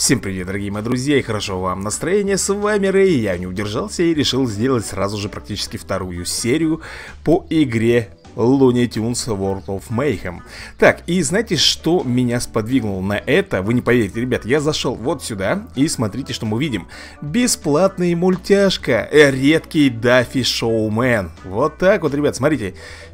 Всем привет, дорогие мои друзья, и хорошо вам настроение. С вами Рэй. Я не удержался и решил сделать сразу же практически вторую серию по игре Looney Tunes World of Mayhem. Так, и знаете, что меня сподвигнуло на это? Вы не поверите, ребят, я зашел вот сюда, и смотрите, что мы видим. Бесплатный мультяшка, редкий Даффи Шоумен. Вот так вот, ребят, смотрите,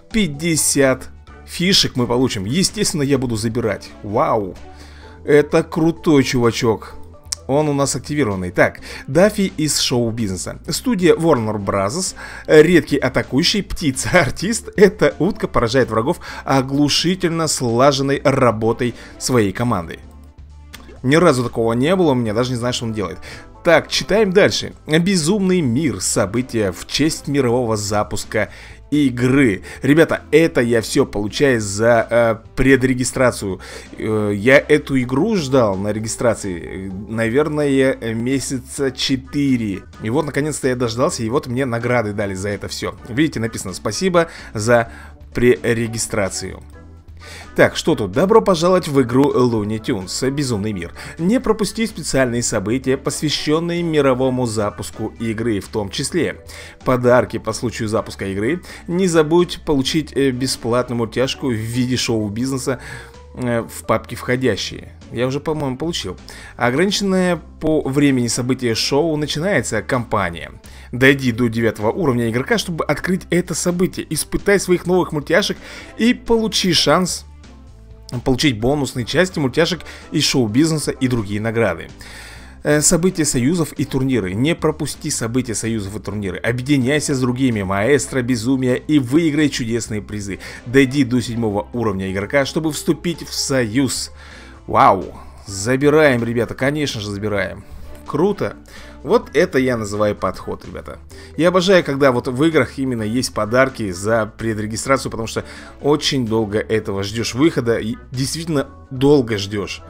50 фишек мы получим. Естественно, я буду забирать. Вау! Это крутой чувачок. Он у нас активированный. Так, Даффи из шоу-бизнеса. Студия Warner Bros. Редкий атакующий, птица-артист. Эта утка поражает врагов оглушительно слаженной работой своей команды. Ни разу такого не было, у меня даже не знаю, что он делает. Так, читаем дальше. Безумный мир. События в честь мирового запуска игры. Ребята, это я все получаю за предрегистрацию. Я эту игру ждал на регистрации, наверное, месяца 4. И вот, наконец-то, я дождался, и вот мне награды дали за это все. Видите, написано «Спасибо за пререгистрацию». Так, что тут? Добро пожаловать в игру Looney Tunes Безумный мир. Не пропусти специальные события, посвященные мировому запуску игры, в том числе подарки по случаю запуска игры. Не забудь получить бесплатную мультяшку в виде шоу-бизнеса в папке «Входящие». Я уже, по-моему, получил. Ограниченное по времени события шоу начинается кампания. Дойди до 9 уровня игрока, чтобы открыть это событие. Испытай своих новых мультяшек и получи шанс получить бонусные части мультяшек из шоу-бизнеса и другие награды. События союзов и турниры. Не пропусти события союзов и турниры. Объединяйся с другими, маэстро безумия, и выиграй чудесные призы. Дойди до 7 уровня игрока, чтобы вступить в союз. Вау! Забираем, ребята, конечно же забираем. Круто. Вот это я называю подход, ребята. Я обожаю, когда вот в играх именно есть подарки за предрегистрацию, потому что очень долго этого ждешь выхода, и действительно долго ждешь.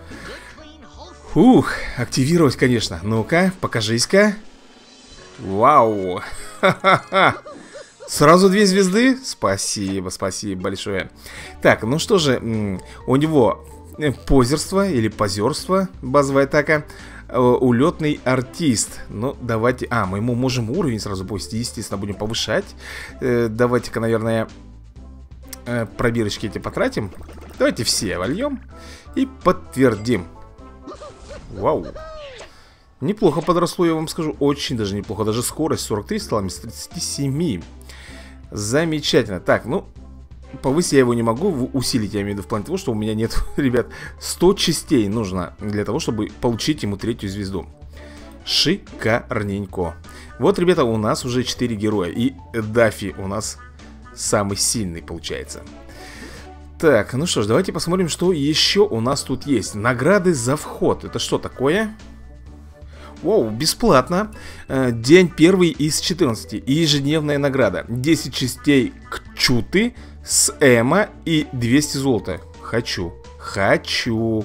Фух, активировать, конечно. Ну-ка, покажись-ка. Вау. Ха-ха-ха. Сразу 2 звезды? Спасибо, спасибо большое. Так, ну что же, у него позерство или позерство, базовая атака. Улетный артист. Ну, давайте... мы ему можем уровень сразу повысить. Естественно, будем повышать. Давайте-ка, наверное, пробирочки эти потратим. Давайте все вольем и подтвердим. Вау. Неплохо подросло, я вам скажу. Очень даже неплохо. Даже скорость 43 стала вместо 37. Замечательно. Так, ну... Повысить я его не могу, усилить я имею в виду в плане того, что у меня нет, ребят, 100 частей нужно для того, чтобы получить ему 3-ю звезду. Шикарненько. Вот, ребята, у нас уже 4 героя, и Даффи у нас самый сильный получается. Так, ну что ж, давайте посмотрим, что еще у нас тут есть. Награды за вход. Это что такое? Воу, бесплатно. День 1 из 14. И ежедневная награда. 10 частей кчуты с эмо и 200 золота. Хочу. Хочу.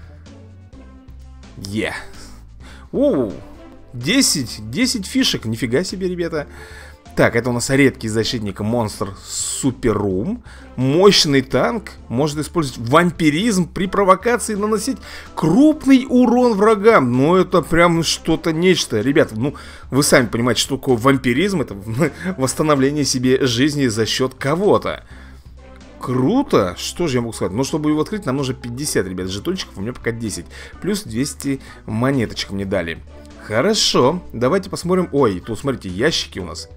Воу. 10 фишек. Нифига себе, ребята. Так, это у нас редкий защитник монстр Суперрум. Мощный танк. Может использовать вампиризм при провокации, наносить крупный урон врагам. Ну, это прям что-то нечто. Ребята, ну, вы сами понимаете, что такое вампиризм. Это восстановление себе жизни за счет кого-то. Круто. Что же я могу сказать? Но чтобы его открыть, нам нужно 50, ребят, жетончиков. У меня пока 10. Плюс 200 монеточек мне дали. Хорошо. Давайте посмотрим. Ой, тут, смотрите, ящики у нас.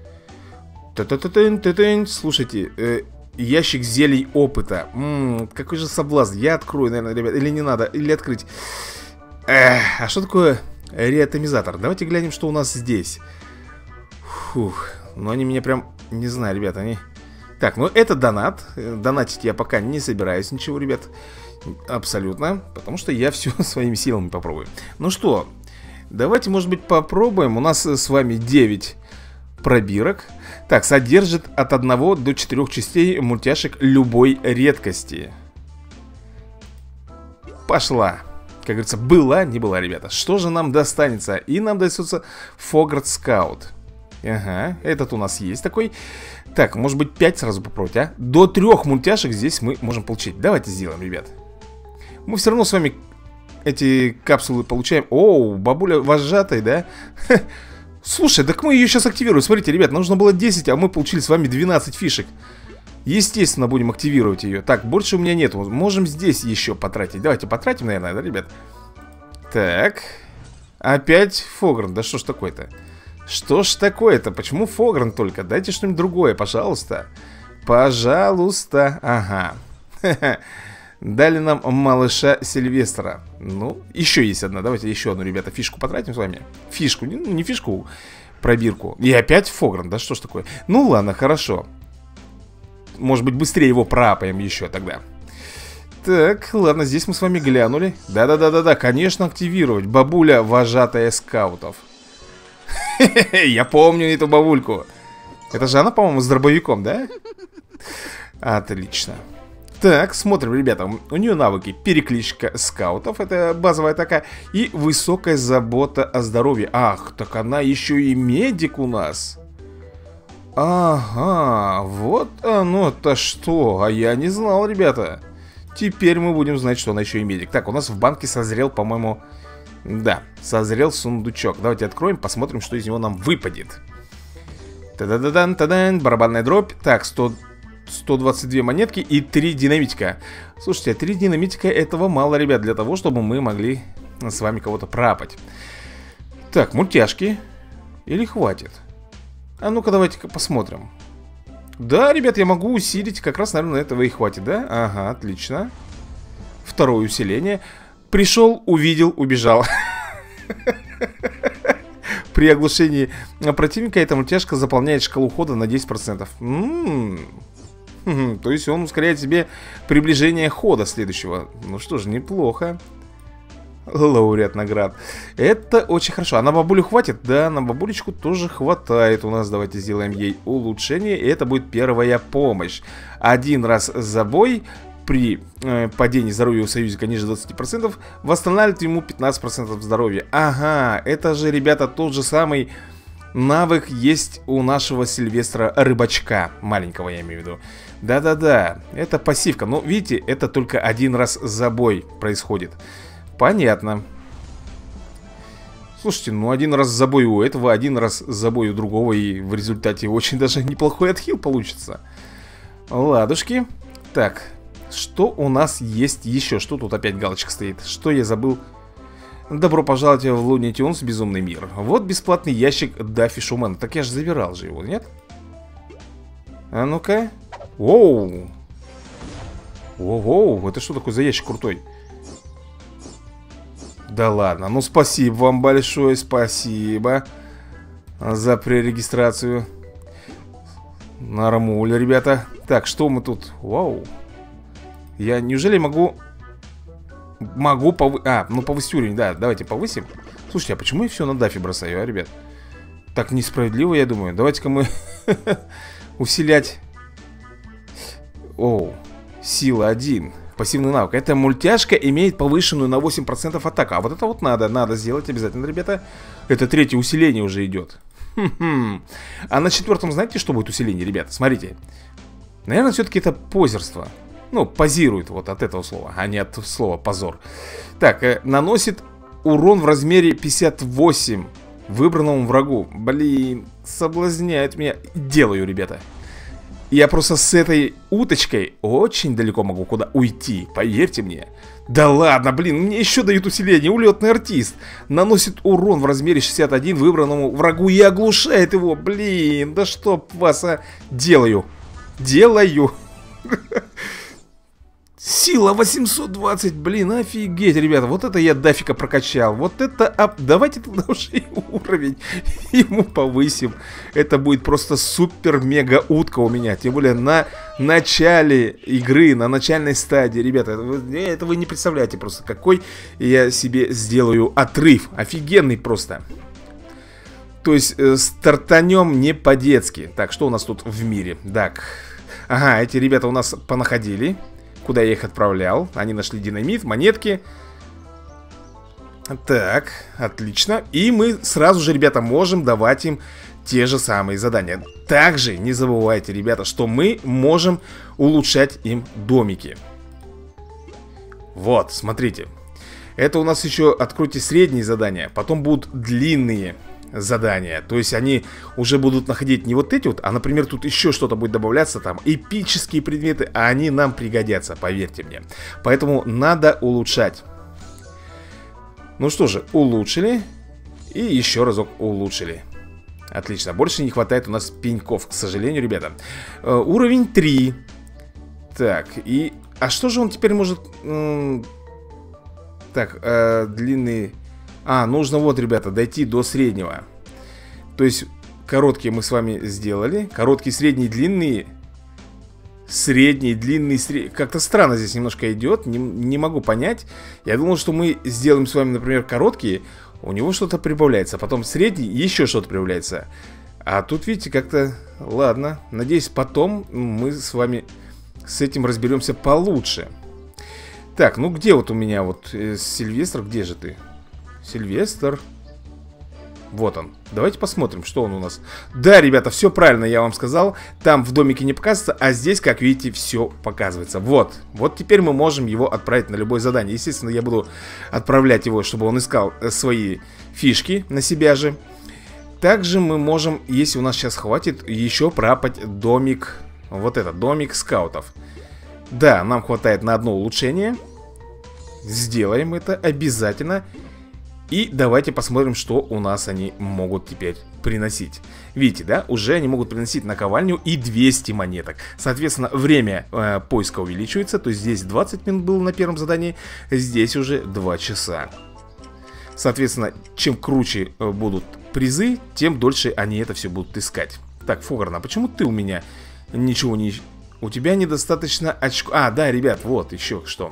Слушайте, ящик зелий опыта. Какой же соблазн. Я открою, наверное, ребят. Или не надо, или открыть. А что такое реатомизатор? Давайте глянем, что у нас здесь. Фух, ну они меня прям, не знаю, ребят, они... Так, ну это донат. Донатить я пока не собираюсь ничего, ребят. Абсолютно. Потому что я все своими силами попробую. Ну что, давайте, может быть, попробуем. У нас с вами 9 пробирок. Так, содержит от 1 до 4 частей мультяшек любой редкости. Пошла. Как говорится, была, не была, ребята. Что же нам достанется? И нам достается Фогарт Скаут. Ага, этот у нас есть такой. Так, может быть 5 сразу попробовать, а? До 3 мультяшек здесь мы можем получить. Давайте сделаем, ребят. Мы все равно с вами эти капсулы получаем. Оу, бабуля вожатой, да? Слушай, так мы ее сейчас активируем. Смотрите, ребят, нужно было 10, а мы получили с вами 12 фишек. Естественно, будем активировать ее. Так, больше у меня нет. Можем здесь еще потратить. Давайте потратим, наверное, да, ребят? Так. Опять Фогран. Да что ж такое-то? Что ж такое-то? Почему Фогран только? Дайте что-нибудь другое, пожалуйста. Пожалуйста. Ага. Дали нам малыша Сильвестра. Ну, еще есть одна. Давайте еще одну, ребята, фишку потратим с вами. Фишку, не фишку, пробирку. И опять Фогран, да что ж такое? Ну ладно, хорошо. Может быть, быстрее его проапаем еще тогда. Так, ладно, здесь мы с вами глянули. Да-да-да-да-да, конечно, активировать. Бабуля, вожатая скаутов. Я помню эту бабульку. Это же она, по-моему, с дробовиком, да? Отлично. Так, смотрим, ребята. У нее навыки: перекличка скаутов, это базовая такая, и высокая забота о здоровье. Ах, так она еще и медик у нас. Ага, вот оно-то что. А я не знал, ребята. Теперь мы будем знать, что она еще и медик. Так, у нас в банке созрел, по-моему... Да, созрел сундучок. Давайте откроем, посмотрим, что из него нам выпадет. Та-да-да-дан, та-дан, барабанная дробь. Так, 122 монетки и 3 динамитика. Слушайте, 3 динамитика этого мало, ребят, для того, чтобы мы могли с вами кого-то пропать. Так, мультяшки. Или хватит? А ну-ка, давайте-ка посмотрим. Да, ребят, я могу усилить. Как раз, наверное, этого и хватит, да? Ага, отлично. Второе усиление. Пришел, увидел, убежал. При оглушении противника эта мультяшка заполняет шкалу хода на 10%. То есть он ускоряет себе приближение хода следующего. Ну что ж, неплохо. Лауреат наград. Это очень хорошо. А на бабулю хватит? Да, на бабулечку тоже хватает у нас. Давайте сделаем ей улучшение. И это будет первая помощь. Один раз за бой при падении здоровья у союзника ниже 20% восстанавливает ему 15% здоровья. Ага, это же, ребята, тот же самый навык есть у нашего Сильвестра Рыбачка. Маленького, я имею в виду. Да-да-да, это пассивка. Но видите, это только один раз за бой происходит. Понятно. Слушайте, ну один раз за бой у этого, один раз за бой у другого, и в результате очень даже неплохой отхил получится. Ладушки. Так, что у нас есть еще? Что тут опять галочка стоит? Что я забыл? Добро пожаловать в Looney Tunes Безумный мир. Вот бесплатный ящик Даффи Шумена. Так я же забирал же его, нет? А ну-ка. Воу. Воу, это что такое за ящик крутой? Да ладно, ну спасибо вам большое, спасибо за пререгистрацию. Нормуль, ребята. Так, что мы тут? Вау. Я неужели могу повысить уровень, да, давайте повысим. Слушайте, а почему я все на дафе бросаю, а, ребят? Так несправедливо, я думаю. Давайте-ка мы усилять. Оу, сила 1. Пассивный навык. Эта мультяшка имеет повышенную на 8% атаку. А вот это вот надо сделать обязательно, ребята. Это третье усиление уже идет. А на четвертом, знаете, что будет усиление, ребята? Смотрите. Наверное, все-таки это позерство. Ну, позирует вот от этого слова, а не от слова позор. Так, наносит урон в размере 58 выбранному врагу. Блин, соблазняет меня. Делаю, ребята. Я просто с этой уточкой очень далеко могу куда уйти, поверьте мне. Да ладно, блин, мне еще дают усиление. Улетный артист наносит урон в размере 61 выбранному врагу и оглушает его. Блин, да чтоб вас, а. Делаю. Сила 820, блин, офигеть, ребята. Вот это я дафика прокачал. Вот это, давайте тогда уже и уровень ему повысим. Это будет просто супер-мега утка у меня. Тем более на начале игры, на начальной стадии. Ребята, это вы не представляете просто, какой я себе сделаю отрыв. Офигенный просто. То есть стартанем не по-детски. Так, что у нас тут в мире? Так, ага, эти ребята у нас понаходили. Куда я их отправлял? Они нашли динамит, монетки. Так, отлично. И мы сразу же, ребята, можем давать им те же самые задания. Также не забывайте, ребята, что мы можем улучшать им домики. Вот, смотрите. Это у нас еще, откройте средние задания. Потом будут длинные задания. То есть они уже будут находить не вот эти вот, а, например, тут еще что-то будет добавляться. Там эпические предметы, а они нам пригодятся, поверьте мне. Поэтому надо улучшать. Ну что же, улучшили. И еще разок улучшили. Отлично, больше не хватает у нас пеньков, к сожалению, ребята. Уровень 3. Так, и... А что же он теперь может... Так, длинный... нужно вот, ребята, дойти до среднего. То есть, короткие мы с вами сделали. Короткие, средние, длинные. Средний, длинный, как-то странно здесь немножко идет. Не могу понять. Я думал, что мы сделаем с вами, например, короткие. У него что-то прибавляется. Потом средний, еще что-то прибавляется. А тут, видите, как-то... Ладно, надеюсь, потом мы с вами с этим разберемся получше. Так, ну где вот у меня вот Сильвестр, где же ты? Сильвестр. Вот он. Давайте посмотрим, что он у нас. Да, ребята, все правильно я вам сказал. Там в домике не показывается, а здесь, как видите, все показывается. Вот. Вот теперь мы можем его отправить на любое задание. Естественно, я буду отправлять его, чтобы он искал свои фишки на себя же. Также мы можем, если у нас сейчас хватит, еще пропать домик. Вот этот, домик скаутов. Да, нам хватает на одно улучшение. Сделаем это обязательно. И давайте посмотрим, что у нас они могут теперь приносить. Видите, да? Уже они могут приносить наковальню и 200 монеток. Соответственно, время поиска увеличивается. То есть здесь 20 минут было на первом задании. Здесь уже 2 часа. Соответственно, чем круче будут призы, тем дольше они это все будут искать. Так, Фогорн, а почему ты у меня ничего не... У тебя недостаточно очков... да, ребят, вот еще что.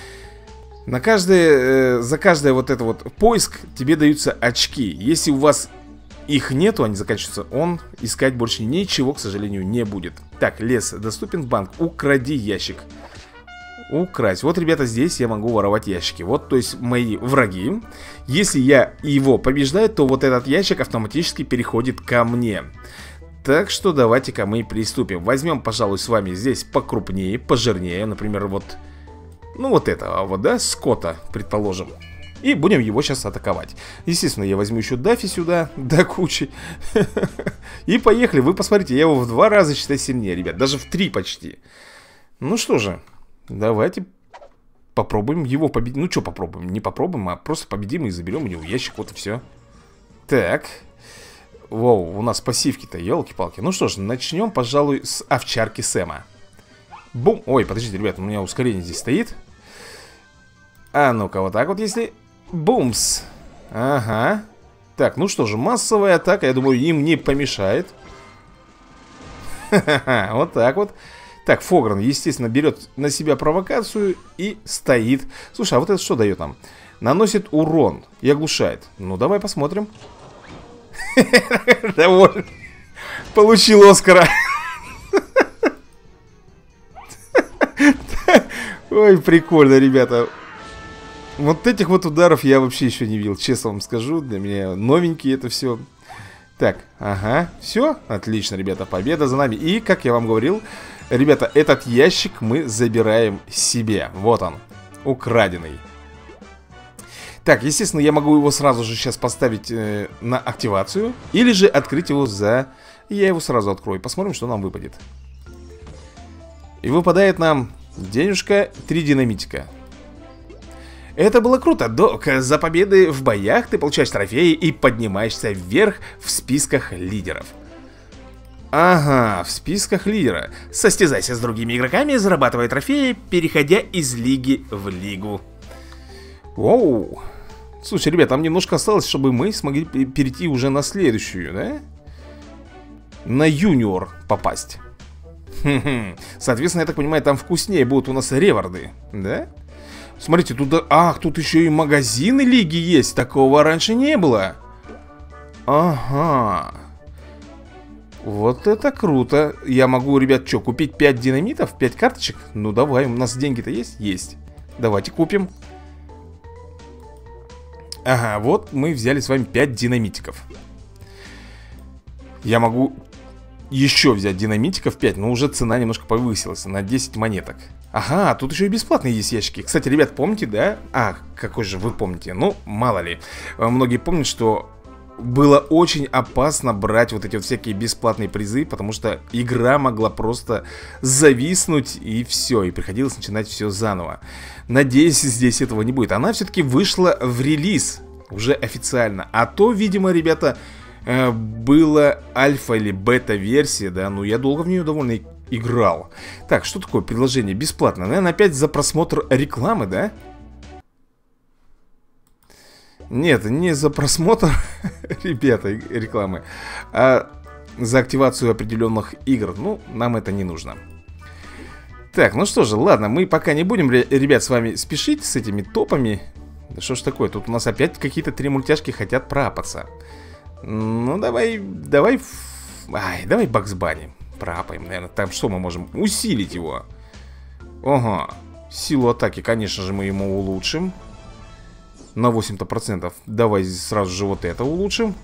На каждое, за каждое вот это вот поиск тебе даются очки. Если у вас их нету, они заканчиваются, он искать больше ничего, к сожалению, не будет. Так, лес доступен, банк, укради ящик. Украсть. Вот, ребята, здесь я могу воровать ящики. Вот, то есть мои враги. Если я его побеждаю, то вот этот ящик автоматически переходит ко мне. Так что давайте-ка мы приступим. Возьмем, пожалуй, с вами здесь покрупнее, пожирнее. Например, вот... Ну вот это, вот, да, скота, предположим. И будем его сейчас атаковать. Естественно, я возьму еще Даффи сюда, до кучи. И поехали, вы посмотрите, я его в 2 раза, считай, сильнее, ребят. Даже в 3 почти. Ну что же, давайте попробуем его победить. Ну что попробуем, не попробуем, а просто победим и заберем у него ящик, вот и все. Так. Воу, у нас пассивки-то, елки-палки. Ну что ж, начнем, пожалуй, с овчарки Сэма. Бум! Ой, подождите, ребята, у меня ускорение здесь стоит. А ну-ка, вот так вот, если... Бумс! Ага. Так, ну что же, массовая атака, я думаю, им не помешает. Ха-ха-ха, вот так вот. Так, Фогран, естественно, берет на себя провокацию и стоит. Слушай, а вот это что дает нам? Наносит урон и оглушает. Ну, давай посмотрим. Довольно. Получил Оскара. Ой, прикольно, ребята. Вот этих вот ударов я вообще еще не видел, честно вам скажу. Для меня новенькие это все. Так, ага, все, отлично, ребята, победа за нами. И, как я вам говорил, ребята, этот ящик мы забираем себе. Вот он, украденный. Так, естественно, я могу его сразу же сейчас поставить на активацию. Или же открыть его за... Я его сразу открою, посмотрим, что нам выпадет. И выпадает нам денежка 3 динамитика. Это было круто, Док. За победы в боях ты получаешь трофеи и поднимаешься вверх в списках лидеров. Ага, в списках лидера. Состязайся с другими игроками, зарабатывая трофеи, переходя из лиги в лигу. Оу. Слушай, ребят, там немножко осталось, чтобы мы смогли перейти уже на следующую, да? На юниор попасть. Соответственно, я так понимаю, там вкуснее будут у нас реварды, да? Смотрите, тут... Ах, тут еще и магазины лиги есть. Такого раньше не было. Ага. Вот это круто. Я могу, ребят, что, купить 5 динамитов? 5 карточек? Ну давай, у нас деньги-то есть? Есть. Давайте купим. Ага, вот мы взяли с вами 5 динамитиков. Я могу еще взять динамитиков 5, но уже цена немножко повысилась на 10 монеток. Ага, тут еще и бесплатные есть ящики. Кстати, ребят, помните, да? А, какой же вы помните? Ну, мало ли. Многие помнят, что было очень опасно брать вот эти вот всякие бесплатные призы, потому что игра могла просто зависнуть и все, и приходилось начинать все заново. Надеюсь, здесь этого не будет. Она все-таки вышла в релиз уже официально. А то, видимо, ребята, была альфа или бета-версия, да, ну я долго в нее довольно играл. Так, что такое предложение бесплатно? Наверное, опять за просмотр рекламы, да? Нет, не за просмотр, ребята, рекламы, а за активацию определенных игр. Ну, нам это не нужно. Так, ну что же, ладно, мы пока не будем, ребят, с вами спешить с этими топами. Да что ж такое, тут у нас опять какие-то 3 мультяшки хотят проапаться. Ну, давай Бакс Банни проапаем, наверное. Там что мы можем? Усилить его. Ага, силу атаки, конечно же, мы ему улучшим на 8%. Давай сразу же вот это улучшим.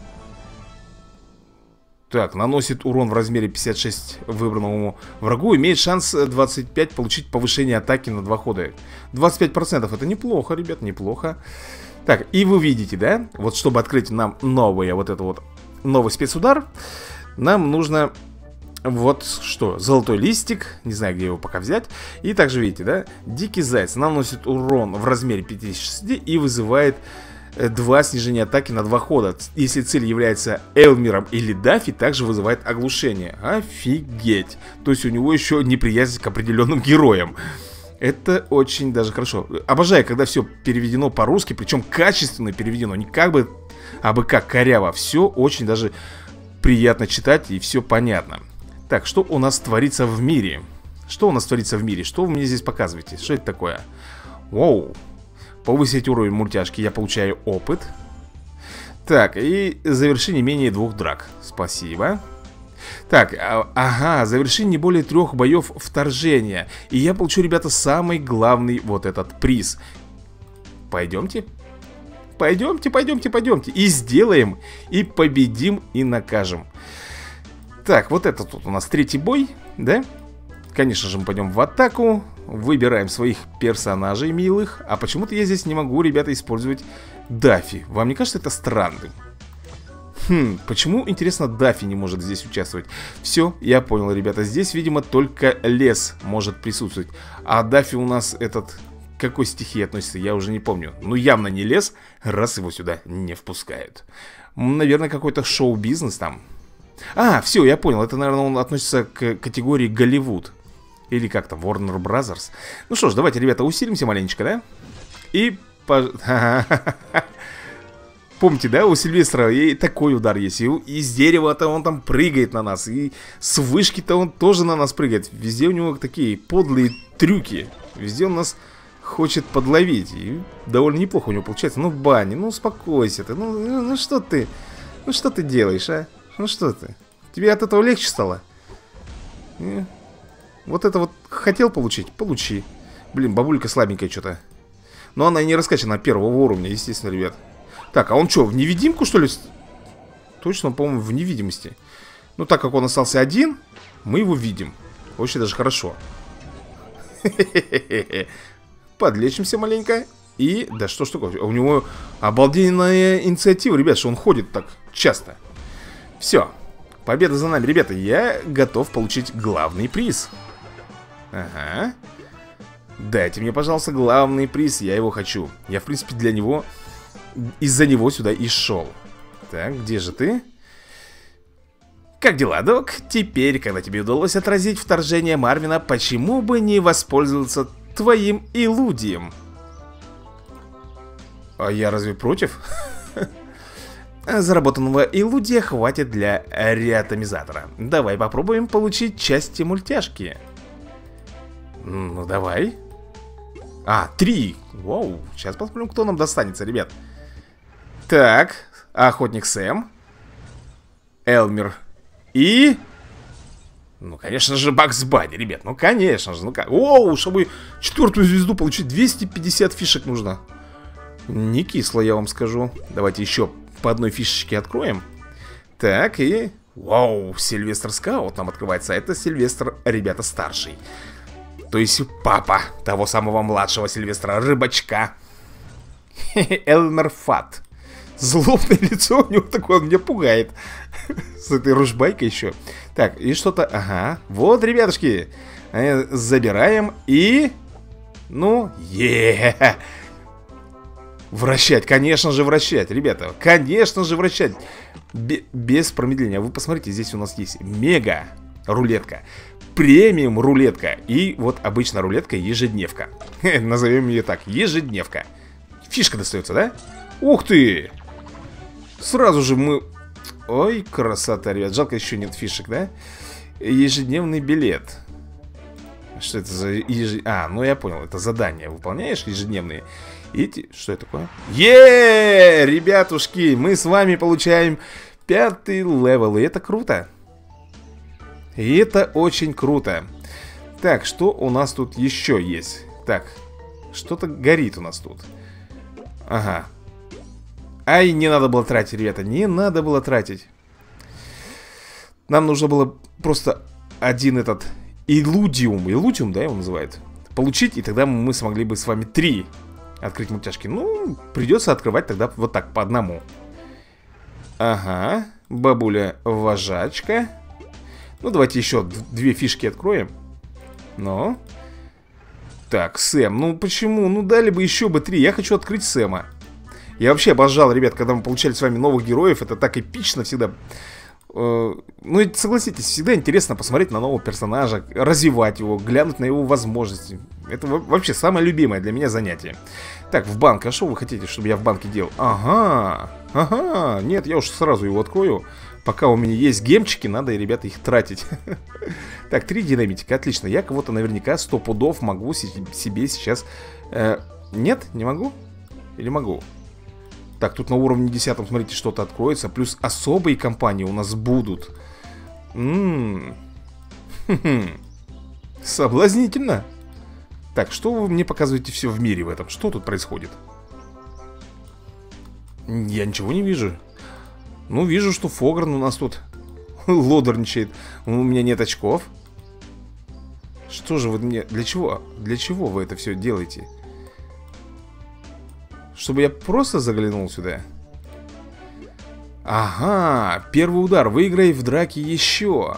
Так, наносит урон в размере 56 выбранному врагу. Имеет шанс 25 получить повышение атаки на 2 хода. 25% это неплохо, ребят, неплохо. Так, и вы видите, да? Вот чтобы открыть нам новый спецудар, нам нужно вот что, золотой листик. Не знаю, где его пока взять. И также видите, да? Дикий заяц наносит урон в размере 56 и вызывает 2 снижения атаки на 2 хода. Если цель является Элмером или Даффи, также вызывает оглушение. Офигеть. То есть у него еще неприязнь к определенным героям. Это очень даже хорошо. Обожаю, когда все переведено по-русски, причем качественно переведено. Не как бы, а бы как коряво. Все очень даже приятно читать и все понятно. Так, что у нас творится в мире? Что у нас творится в мире? Что вы мне здесь показываете? Что это такое? Воу. Повысить уровень мультяшки, я получаю опыт. Так, и заверши не менее 2 драк. Спасибо. Так, ага, заверши не более 3 боев вторжения. И я получу, ребята, самый главный вот этот приз. Пойдемте. Пойдемте. И сделаем, и победим, и накажем. Так, вот это тут у нас 3-й бой, да? Конечно же, мы пойдем в атаку. Выбираем своих персонажей милых. А почему-то я здесь не могу, ребята, использовать Даффи. Вам не кажется это странным? Почему, интересно, Даффи не может здесь участвовать? Все, я понял, ребята. Здесь, видимо, только лес может присутствовать. А Даффи у нас этот... К какой стихии относится, я уже не помню. Ну, явно не лес, раз его сюда не впускают. Наверное, какой-то шоу-бизнес там. А, все, я понял. Это, наверное, он относится к категории Голливуд. Или как там, Warner Brothers. Ну что ж, давайте, ребята, усилимся маленечко, да? И... Помните, да, у Сильвестра и такой удар есть. И из дерева-то он там прыгает на нас. И с вышки-то он тоже на нас прыгает. Везде у него такие подлые трюки. Везде он нас хочет подловить. И довольно неплохо у него получается. Ну, Банни, ну успокойся ты. Ну что ты? Ну что ты делаешь, а? Ну что ты? Тебе от этого легче стало? Вот это вот хотел получить? Получи. Блин, бабулька слабенькая что-то. Но она и не раскачана 1-го уровня, естественно, ребят. Так, а он что, в невидимку, что ли? Точно, он, по-моему, в невидимости. Ну, так как он остался один, мы его видим. Очень даже хорошо. Подлечимся маленько. И, да что ж такое, у него обалденная инициатива, ребят, что он ходит так часто. Все, победа за нами, ребята. Я готов получить главный приз. Ага. Дайте мне, пожалуйста, главный приз, я его хочу. Я, в принципе, для него... Из-за него сюда и шел. Так, где же ты? Как дела, док? Теперь, когда тебе удалось отразить вторжение Марвина, почему бы не воспользоваться твоим Илудием? А я разве против? Заработанного Илудия хватит для реатомизатора. Давай попробуем получить части мультяшки. Ну, давай. 3. Вау, сейчас посмотрим, кто нам достанется, ребят. Так, охотник Сэм, Элмер и... Ну, конечно же, Бакс Банни, ребят. Ну, конечно же, ну как. Оу, чтобы 4-ю звезду получить, 250 фишек нужно. Не кисло, я вам скажу. Давайте еще по одной фишечке откроем. Так, и... Вау, Сильвестр Скаут нам открывается. Это Сильвестр, ребята, старший. То есть папа того самого младшего Сильвестра, рыбачка. Элмер Фат. Злобное лицо у него такое, он меня пугает. С этой ружбайкой еще. Так, и что-то, ага. Вот, ребятушки, забираем и... Ну, вращать, конечно же вращать, ребята. Конечно же вращать. Без промедления. Вы посмотрите, здесь у нас есть мега рулетка, премиум рулетка и вот обычная рулетка ежедневка. Назовем ее так, ежедневка. Фишка достается, да? Ух ты! Сразу же мы... Ой, красота, ребят. Жалко, еще нет фишек, да? Ежедневный билет. Что это за ну я понял, это задание. Выполняешь ежедневные. И что это такое? Ребятушки, мы с вами получаем 5-й левел. И это круто. И это очень круто. Так, что у нас тут еще есть? Так, что-то горит у нас тут. Ага. Ай, не надо было тратить, ребята. Не надо было тратить. Нам нужно было просто один этот Илудиум, да, его называют, получить, и тогда мы смогли бы с вами 3 открыть мультяшки. Ну, придется открывать тогда вот так, по одному. Ага, бабуля-вожачка. Ну, давайте еще 2 фишки откроем. Ну. Так, Сэм, ну почему? Ну, дали бы еще бы 3, я хочу открыть Сэма. Я вообще обожал, ребят, когда мы получали с вами новых героев. Это так эпично всегда. Ну, согласитесь, всегда интересно посмотреть на нового персонажа, развивать его, глянуть на его возможности. Это вообще самое любимое для меня занятие. Так, в банк, а что вы хотите, чтобы я в банке делал? Ага, нет, я уж сразу его открою. Пока у меня есть гемчики, надо, ребята, их тратить. Так, 3 динамитика, отлично. Я кого-то наверняка 100 пудов могу себе сейчас... Нет, не могу? Или могу? Так, тут на уровне 10, смотрите, что-то откроется. Плюс особые компании у нас будут. Соблазнительно. Так, что вы мне показываете все в мире в этом? Что тут происходит? Я ничего не вижу. Ну, вижу, что Фогран у нас тут лодорничает. У меня нет очков. Что же вы мне... Для чего? Для чего вы это все делаете? Чтобы я просто заглянул сюда. Ага, первый удар. Выиграй в драке еще.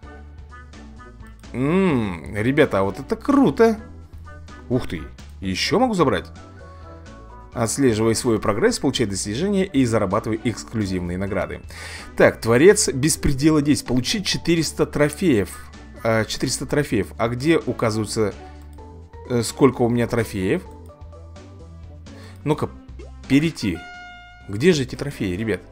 Ребята, а вот это круто. Ух ты, еще могу забрать. Отслеживай свой прогресс, получай достижения и зарабатывай эксклюзивные награды. Так, творец беспредела 10. Получить 400 трофеев. 400 трофеев. А где указывается, сколько у меня трофеев? Ну-ка, перейти. Где же эти трофеи, ребят?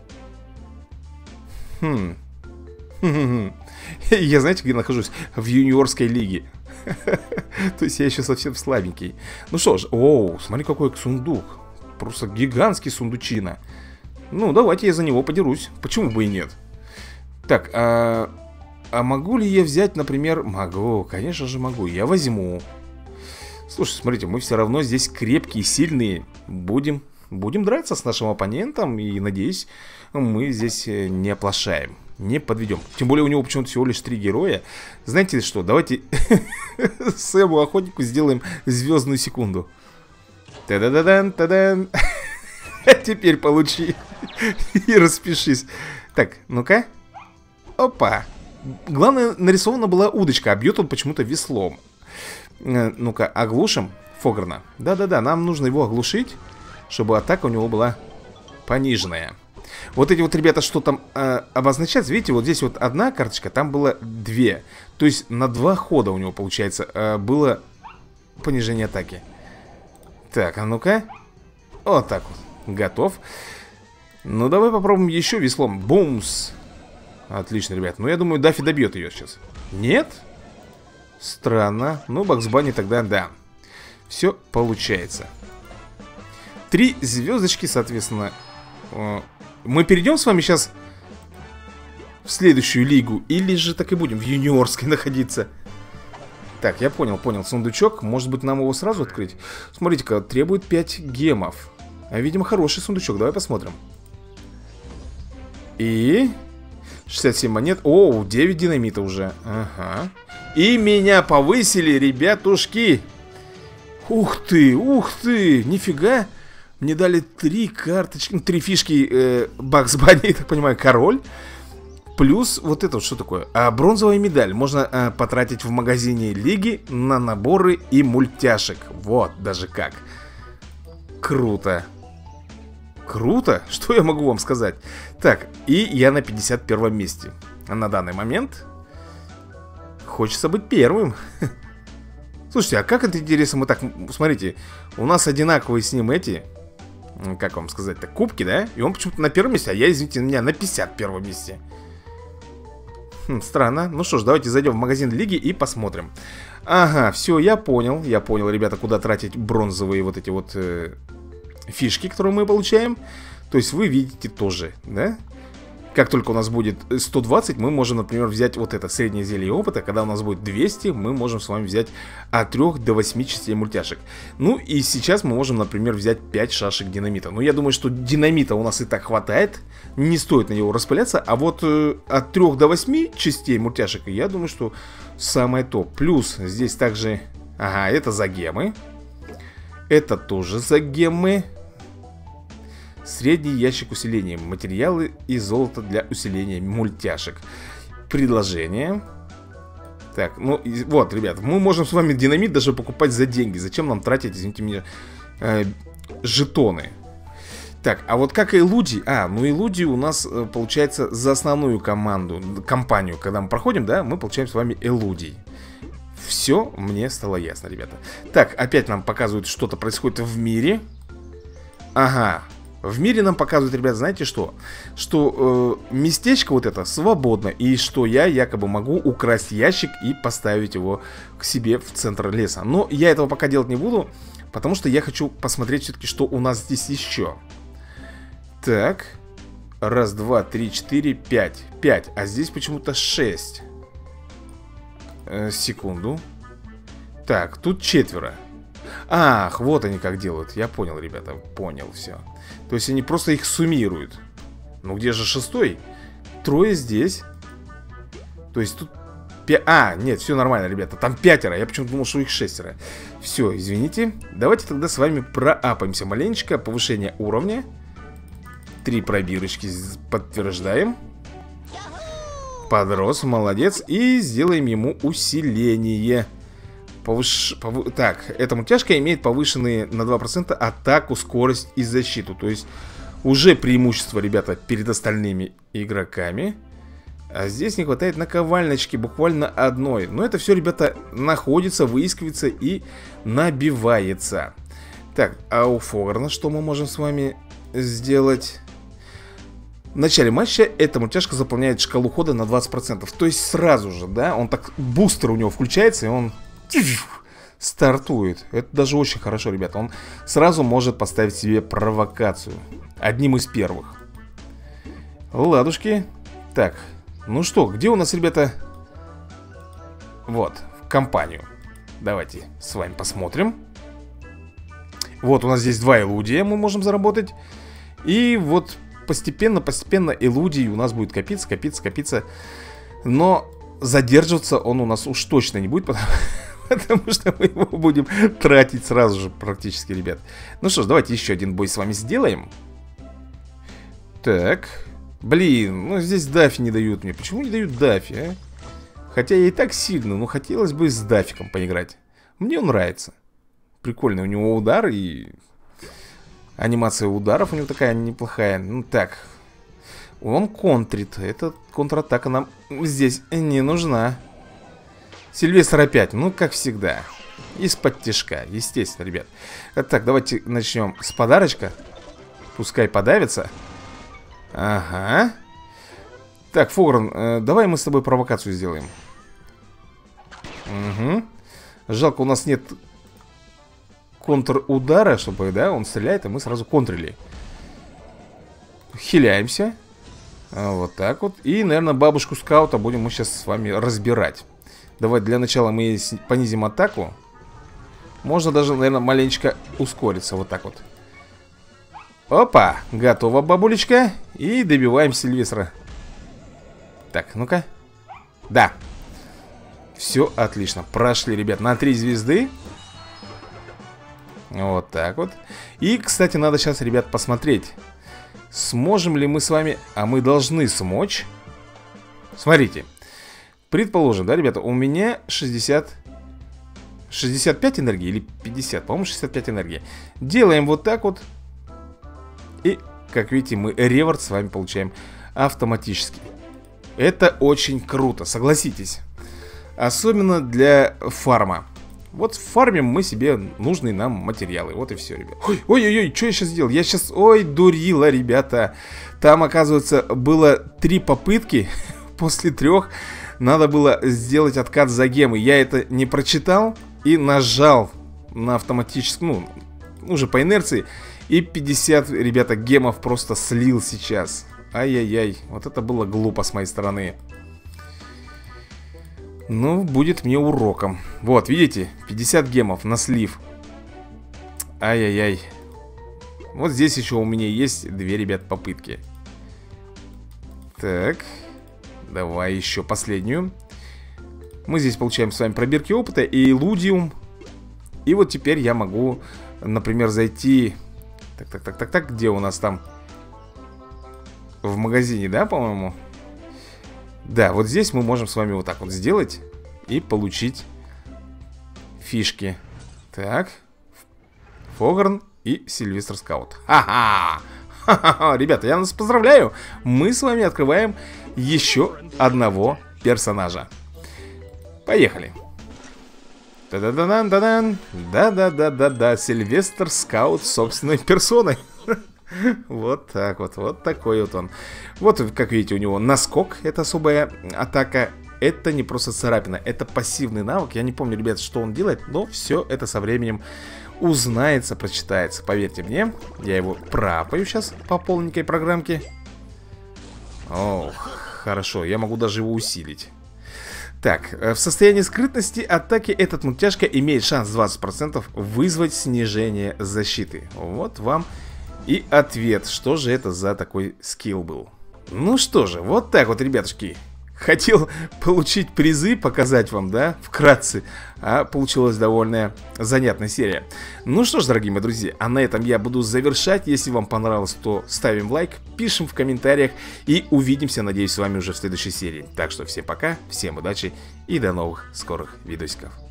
Я, знаете, где нахожусь? В юниорской лиге. То есть я еще совсем слабенький. Ну что ж, оу, смотри, какой сундук. Просто гигантский сундучина. Ну, давайте я за него подерусь. Почему бы и нет? Так, а могу ли я взять, например... Могу, конечно же могу, я возьму. Слушай, смотрите, мы все равно здесь крепкие, сильные. Будем драться с нашим оппонентом. И, надеюсь, мы здесь не оплошаем, не подведем. Тем более у него почему-то всего лишь 3 героя. Знаете что, давайте Сэму Охотнику сделаем звездную секунду. Та-да-да-дан, та-дан. Теперь получи и распишись. Так, ну-ка. Опа. Главное, нарисована была удочка, а бьет он почему-то веслом. Ну-ка, оглушим Фограна. Да-да-да, нам нужно его оглушить, чтобы атака у него была пониженная. Вот эти вот, ребята, что там обозначается. Видите, вот здесь вот одна карточка, там было 2. То есть на 2 хода у него, получается, было понижение атаки. Так, а ну-ка. Вот так вот, готов. Ну, давай попробуем еще веслом. Бумс. Отлично, ребят, ну я думаю, Даффи добьет ее сейчас. Нет? Странно. Ну, Бакс Банни тогда да. Все получается. 3 звездочки, соответственно. Мы перейдем с вами сейчас в следующую лигу, или же так и будем в юниорской находиться? Так, я понял, сундучок. Может быть, нам его сразу открыть? Смотрите-ка, требует 5 гемов. А, видимо, хороший сундучок, давай посмотрим. И... 67 монет. О, 9 динамита уже. Ага. И меня повысили, ребятушки. Ух ты, нифига. Мне дали 3 карточки, 3 фишки Бакс Банни, я так понимаю, король. Плюс вот это вот что такое? Бронзовая медаль. Можно потратить в магазине лиги на наборы и мультяшек. Вот, даже как. Круто. Круто? Что я могу вам сказать? Так, и я на 51 месте. На данный момент хочется быть первым. Слушайте, а как это интересно? Мы так, смотрите, у нас одинаковые с ним эти, как вам сказать-то, кубки, да? И он почему-то на первом месте, а я, извините меня, на 51 месте. Странно. Ну что ж, давайте зайдем в магазин лиги и посмотрим. Ага, все, я понял, ребята, куда тратить бронзовые вот эти вот фишки, которые мы получаем. То есть вы видите тоже, да? Как только у нас будет 120, мы можем, например, взять вот это среднее зелье опыта. Когда у нас будет 200, мы можем с вами взять от 3 до 8 частей мультяшек. Ну и сейчас мы можем, например, взять 5 шашек динамита. Но я думаю, что динамита у нас и так хватает. Не стоит на него распыляться. А вот от 3 до 8 частей мультяшек, я думаю, что самое то. Плюс здесь также... Ага, это за гемы. Это тоже за гемы. Средний ящик усиления. Материалы и золото для усиления мультяшек. Предложение. Так, ну вот, ребят, мы можем с вами динамит даже покупать за деньги. Зачем нам тратить, извините меня, жетоны? Так, а вот как элудии? Ну элудии у нас получается за основную компанию, когда мы проходим, да, мы получаем с вами элудий. Все мне стало ясно, ребята. Так, опять нам показывают, что-то происходит в мире. Ага. В мире нам показывают, ребят, знаете что? Что местечко вот это свободно. И что я якобы могу украсть ящик и поставить его к себе в центр леса. Но я этого пока делать не буду, потому что я хочу посмотреть все-таки, что у нас здесь еще. Так. Раз, два, три, четыре, 5. 5. А здесь почему-то 6. Секунду. Так, тут 4. Ах, вот они как делают. Я понял, ребята, понял все. То есть они просто их суммируют. Ну где же 6-й? 3 здесь. То есть тут... нет, все нормально, ребята. Там 5. Я почему-то думал, что их 6. Все, извините. Давайте тогда с вами проапаемся маленечко. Повышение уровня. 3 пробирочки подтверждаем. Подрос, молодец. И сделаем ему усиление. Так, эта мультяшка имеет повышенные на 2% атаку, скорость и защиту. То есть уже преимущество, ребята, перед остальными игроками. А здесь не хватает наковальнички, буквально одной. Но это все, ребята, находится, выискивается и набивается. Так, а у Фогорна что мы можем с вами сделать? В начале матча эта мультяшка заполняет шкалу хода на 20%. То есть сразу же, да, он так, бустер у него включается, и он... стартует. Это даже очень хорошо, ребята. Он сразу может поставить себе провокацию. Одним из первых. Ладушки. Так, ну что, где у нас, ребята? Вот, в компанию. Давайте с вами посмотрим. Вот у нас здесь 2 элудия мы можем заработать. И вот постепенно элудий у нас будет копиться. Но задерживаться он у нас уж точно не будет, потому что мы его будем тратить сразу же практически, ребят. Ну что ж, давайте еще один бой с вами сделаем. Так. Блин, ну здесь дафи не дают мне. Почему не дают дафи, а? Хотя я и так сильно, но хотелось бы с дафиком поиграть. Мне он нравится. Прикольный у него удар и... анимация ударов у него такая неплохая. Ну так. Он контрит. Эта контратака нам здесь не нужна. Сильвестр опять, ну как всегда. Из-под тишка, естественно, ребят. Так, давайте начнем с подарочка. Пускай подавится. Ага. Так, Фогран, давай мы с тобой провокацию сделаем. Угу. Жалко, у нас нет контр-удара, чтобы, да, он стреляет, и мы сразу контрили. Хиляемся. Вот так вот. И, наверное, бабушку скаута будем мы сейчас с вами разбирать. Давай для начала мы понизим атаку. Можно даже, наверное, маленечко ускориться. Вот так вот. Опа, готово, бабулечка. И добиваем Сильвестра. Так, ну-ка. Да. Все отлично. Прошли, ребят, на 3 звезды. Вот так вот. И, кстати, надо сейчас, ребят, посмотреть, сможем ли мы с вами... А мы должны смочь. Смотрите. Предположим, да, ребята, у меня 65 энергии или 50? По-моему, 65 энергии. Делаем вот так вот. И, как видите, мы реворд с вами получаем автоматически. Это очень круто, согласитесь. Особенно для фарма. Вот фармим мы себе нужные нам материалы. Вот и все, ребят. Ой-ой-ой, что я сейчас сделал? Я сейчас... Ой, дурила, ребята. Там, оказывается, было 3 попытки. После 3 надо было сделать откат за гемы. Я это не прочитал и нажал на автоматическую, ну, уже по инерции. И 50, ребята, гемов просто слил сейчас. Ай-яй-яй, вот это было глупо с моей стороны. Ну, будет мне уроком. Вот, видите, 50 гемов на слив. Ай-яй-яй. Вот здесь еще у меня есть 2, ребят, попытки. Так. Давай еще последнюю. Мы здесь получаем с вами пробирки опыта и лудиум. И вот теперь я могу, например, зайти... Так, где у нас там? В магазине, да, по-моему? Да, вот здесь мы можем с вами вот так вот сделать и получить фишки. Так. Фогерн и Сильвестр Скаут. Ха-ха! Ха-ха-ха! Ребята, я вас поздравляю! Мы с вами открываем еще одного персонажа. Поехали! Да-да-да-да-да-да! Да-да-да-да-да! Сильвестр Скаут собственной персоной. Вот так вот, вот такой вот он. Вот, как видите, у него наскок, это особая атака. Это не просто царапина, это пассивный навык. Я не помню, ребят, что он делает, но все это со временем узнается, прочитается. Поверьте мне, я его пропаю сейчас по полненькой программке. Ох, хорошо, я могу даже его усилить. Так, в состоянии скрытности атаки этот мультяшка имеет шанс 20% вызвать снижение защиты. Вот вам и ответ, что же это за такой скилл был. Ну что же, вот так вот, ребятушки. Хотел получить призы, показать вам, да, вкратце. А получилась довольно занятная серия. Ну что ж, дорогие мои друзья, а на этом я буду завершать. Если вам понравилось, то ставим лайк, пишем в комментариях. И увидимся, надеюсь, с вами уже в следующей серии. Так что всем пока, всем удачи и до новых скорых видосиков.